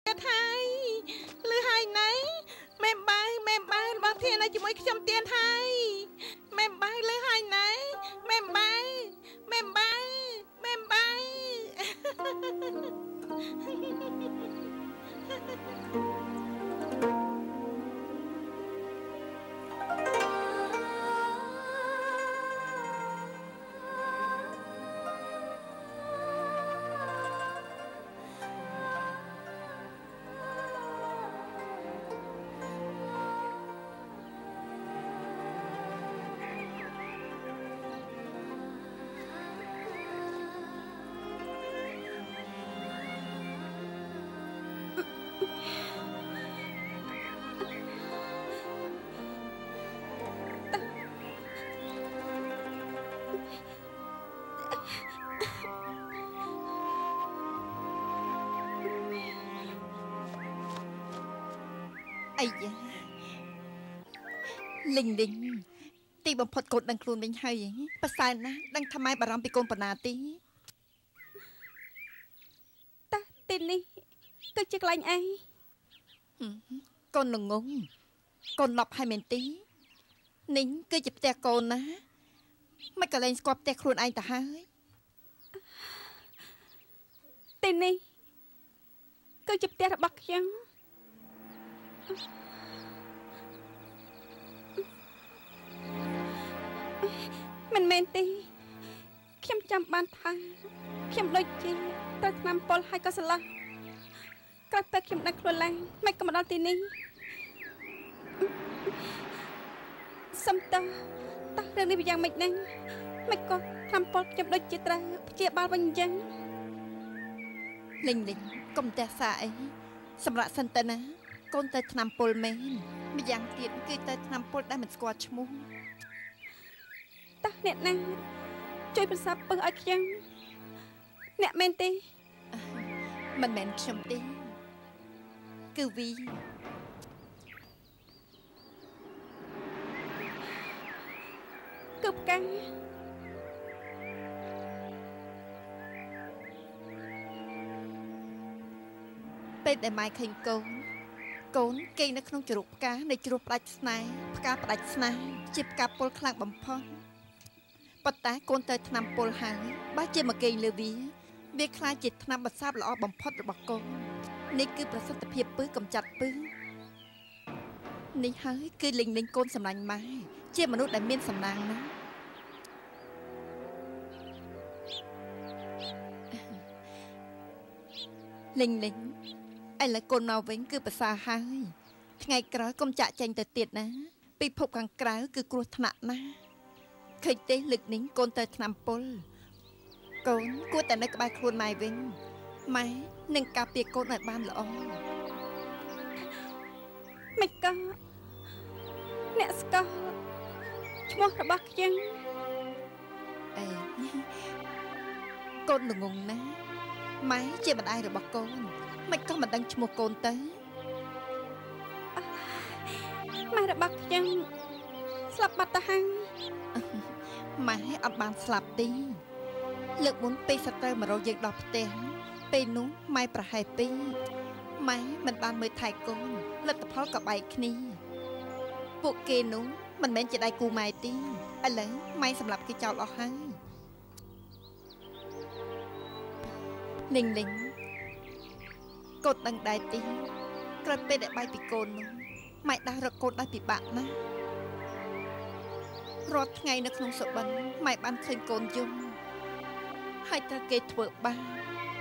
ទៀតហើយលឺហើយណៃមេបើរបស់ធានឲ្យជាមួយខ្ញុំទៀតហើយមេបើលឺហើយណៃមេបើអីយ៉ាលីងទីបំផុតកូនដឹងខ្លួនវិញហើយប្រសើរណាស់ដឹងថាម៉ែបារម្ភពីកូនប៉ុណ្ណាទេតាទីនេះគឺជាកន្លែងអីកូនល្ងងកូនឡប់ហើយមែនទេនេះគឺជាផ្ទះកូនណាមិនក៏លែងស្គាល់ផ្ទះខ្លួនឯងទៅហើយទីនេះគឺជាផ្ទះរបស់ខ្ញុំមិនមែនទេខ្ញុំចាំបានថាខ្ញុំដូចជាត្រូវឆ្នាំពលហើយក៏ស្លាប់ក្រោយពេលខ្ញុំដឹងខ្លួនឡើងមិនក៏មកដល់ទីនេះសំតើរឿងនេះវាយ៉ាងម៉េចហ្នឹងមិនក៏ឆ្នាំពលខ្ញុំដូចជាត្រូវព្យាបាលវិញអញ្ចឹងលីងកុំទះសាអីសម្រាប់សិនទៅណាកូនទៅឆ្នាំពលមែនម្យ៉ាងទៀតគឺទៅឆ្នាំពលដែលមិនស្គាល់ឈ្មោះតើអ្នកណាជួយប្រសាពពឹសឲ្យខ្ញុំអ្នកមែនទេមិនមែនខ្ញុំទេគឺវីគឺផ្កាពេលដែលម៉ែឃើញកូនគេងនៅក្នុងជ្រូកផ្កានៃជ្រោះផ្ដាច់ស្នេហ៍ផ្កាផ្ដាច់ស្នេហ៍ជាផ្កាពុលខ្លាំងបំផុតប៉ុន្តែកូនទៅឆ្នាំពុលហើយបើជាមកគេងលើវាខ្លាចជាឆ្នាំបន្សាបល្អបំផុតរបស់កូននេះគឺប្រសិទ្ធភាពពឹសកំចាត់ពឹសនេះហើយគឺលីងកូនសម្លាញ់ម៉ែជាមនុស្សដែលមានសំណាងណាស់លីងឥឡូវកូនមកវិញគឺប្រសើរហើយថ្ងៃក្រោយកុំចាក់ចេញទៅទៀតណាពិភពខាងក្រៅគឺគ្រោះថ្នាក់ណាស់ឃើញទេលើកនេះកូនទៅឆ្នាំពលកូនគួរតែនៅក្បែរខ្លួនម៉ែវិញម៉ែនឹងការពារកូនឲ្យបានល្អមិនក៏អ្នកស្គាល់ឈ្មោះរបស់ខ្ញុំអេកូនល្ងងណាម៉ែជាម្ដាយរបស់កូនមិនក៏មិនដឹងឈ្មោះកូនទៅម៉ែរបស់ខ្ញុំស្លាប់បាត់ទៅហើយម៉ែអត់បានស្លាប់ទេលើកមុនពេលសត្រូវមករកយើងដល់ផ្ទះពេលនោះម៉ែប្រហែលពីម៉ែមិនបានមើលថែកូនលទ្ធផលក៏បែកគ្នាពួកគេនោះមិនមែនជាដៃគូម៉ែទេឥឡូវម៉ែសម្រាប់គេចោលអស់ហើយលីងកូនដឹងដែរទេក្រោយពេលដែលបែកពីកូននោះម៉ែដើររកកូនដោយពិបាកណាស់រាល់ថ្ងៃនៅក្នុងសុបិនម៉ែបានឃើញកូនយំហើយត្រូវគេធ្វើបាប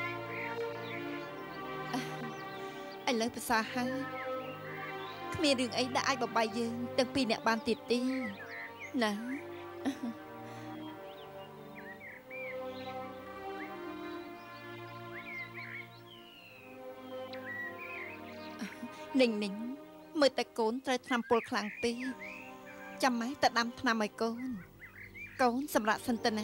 ឥឡូវភាសាហើយគ្មានរឿងអីដែលអាចបំបីយើងទាំងពីរអ្នកបានទៀតទេណាលីងមើលតែកូនត្រូវថ្នាំពុលខ្លាំងពេកចាំម៉ែទៅដាំថ្នាំឲ្យកូនសម្រាប់សិនទៅណា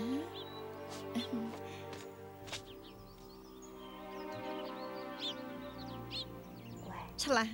ឆ្លាត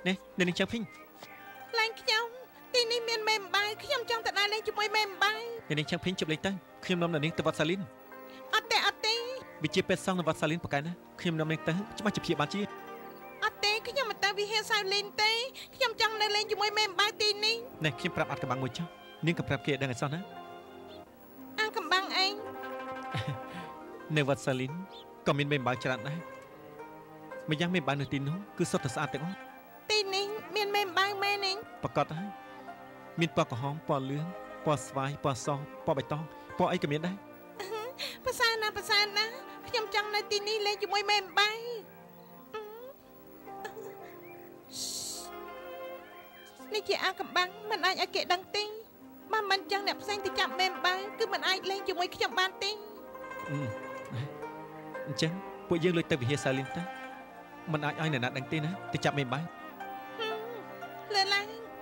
នេះនេះចាំភីងឡើងខ្ញុំទីនេះមានមេម្បាយខ្ញុំចង់ទៅដើរលេងជាមួយមេម្បាយនេះចាំភីងជប់លេងទៅខ្ញុំនាំនាងទៅវត្តសាលីនអត់ទេវិជាពេទ្យសង្ឃនៅវត្តសាលីនប្រកែណាខ្ញុំនាំនាងទៅច្បាស់ជាព្យាបាលជាអត់ទេខ្ញុំមិនទៅវិហារសាលីនទេខ្ញុំចង់នៅលេងជាមួយមេម្បាយទីនេះនេះខ្ញុំប្រាប់អត់កំបាំងមួយចុះនាងក៏ប្រាប់គេដឹងឲ្យសោះណាអាកំបាំងអីនៅវត្តសាលីនក៏មានមេម្បាយច្រើនដែរម្យ៉ាងមេម្បាយនៅទីនោះគឺសុទ្ធតែស្អាតទាំងអស់ទីនេះមានមេម្បាយមែនទេប្រកាសហើយមានពណ៌ក្រហមពណ៌លឿងពណ៌ស្វាយពណ៌សពណ៌បៃតងពណ៌អីក៏មានដែរប្រសើរណាខ្ញុំចង់នៅទីនេះលេងជាមួយមេម្បាយនេះជាអាកំបាំងមិនអាចឲ្យគេដឹងទេបើមិនចឹងអ្នកផ្សេងទៅចាប់មេម្បាយគឺមិនអាចលេងជាមួយខ្ញុំបានទេអញ្ចឹងពួកយើងលួចទៅវិហារសាលីនទៅមិនអាចឲ្យអ្នកណាដឹងទេណាទៅចាប់មេម្បាយលើឡើង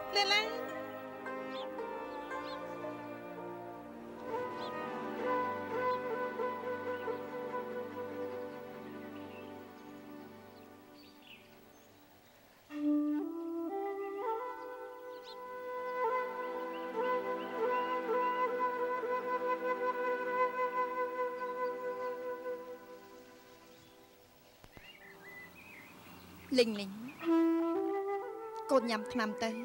លីងកូនញ៉ាំថ្នាំទៅ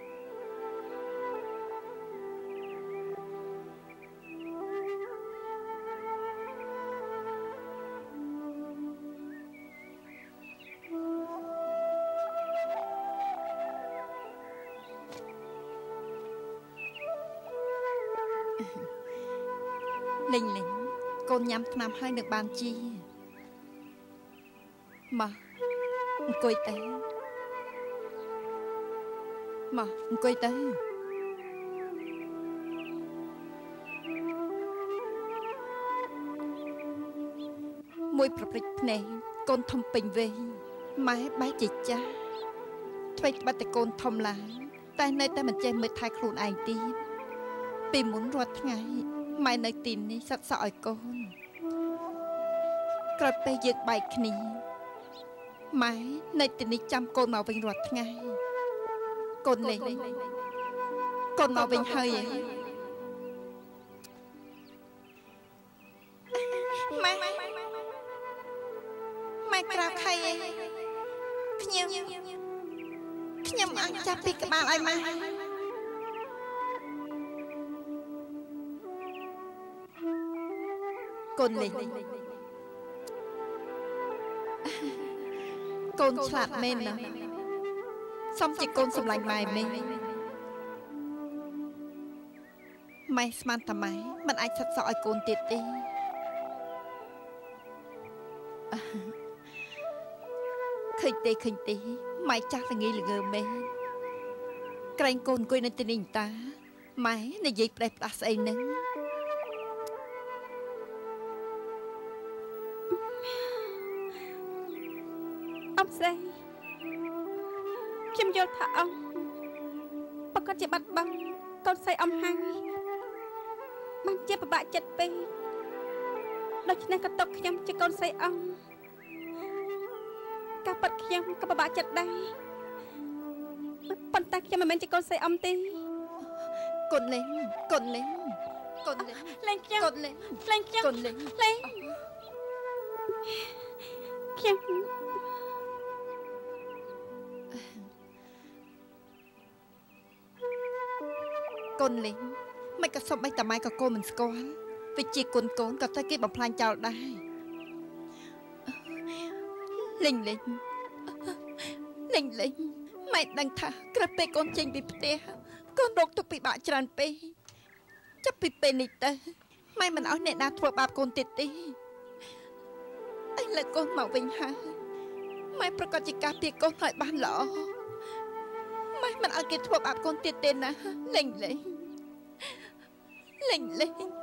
លីងកូនញ៉ាំថ្នាំហើយនឹងបានជាមកអង្គុយទៅមកអង្គុយទៅមួយប្រព្រឹត្តភ្នែកកូនធំពេញវ័យម៉ែបែរជាចាស់ថ្មីត្បិតតែកូនធំឡើងតែនៅតែមិនចេះមើលថែខ្លួនឯងទៀតពីមុនរាល់ថ្ងៃម៉ែនៅទីនេះសឹកសក់ឲ្យកូនក្រោយពេលយើងបែកគ្នាម៉ែនៅទីនេះចាំកូនមកវិញរាល់ថ្ងៃកូនលេងកូនមកវិញហើយម៉ែក្រៅខៃខ្ញុំអាចចាប់ពីក្បាលឲ្យម៉ែកូនលេងកូនឆ្លាតមែនណាស់សំជាកូនសម្លាញ់ម៉ែមែនម៉ែស្មានតែម៉ែមិនអាចសិតសក់ឲ្យកូនទៀតទេឃើញទេម៉ែចាស់ល្ងីល្ងើមែនក្រែងកូនអង្គុយនៅទីនេះតាម៉ែនិយាយផ្ដេសផ្ដាស់ស្អីហ្នឹងអបស្រីខ្ញុំយល់ថាអង្គប្រកាសជាបាត់បង់កូនស្រីអំហើយបានជាពិបាកចិត្តពេកដូច្នេះក៏ຕົកខ្ញុំជាកូនស្រីអង្គការប៉ັດខ្ញុំក៏ពិបាកចិត្តដែរប៉ុន្តែខ្ញុំមិនមែនជាកូនស្រីអំទេកូនលេងលេងខ្ញុំលេងខ្ញុំកូនលេងមិនក៏សុំឲ្យតាម៉ែក៏កូនមិនស្គាល់វិជាកូនក៏ទៅគេបំផ្លាញចោលដែរលេងម៉ែដឹងថាក្រោយពេលកូនចេញពីផ្ទះកូនរកទុកពិបាកច្រើនពេកចាប់ពីពេលនេះទៅម៉ែមិនអោយអ្នកណាធ្វើបាបកូនទៀតទេឥឡូវកូនមកវិញហើយម៉ែប្រកាសជាការពារកូនឲ្យបានល្អម៉ែមិនអោយគេធ្វើបាបកូនទៀតទេណាលេង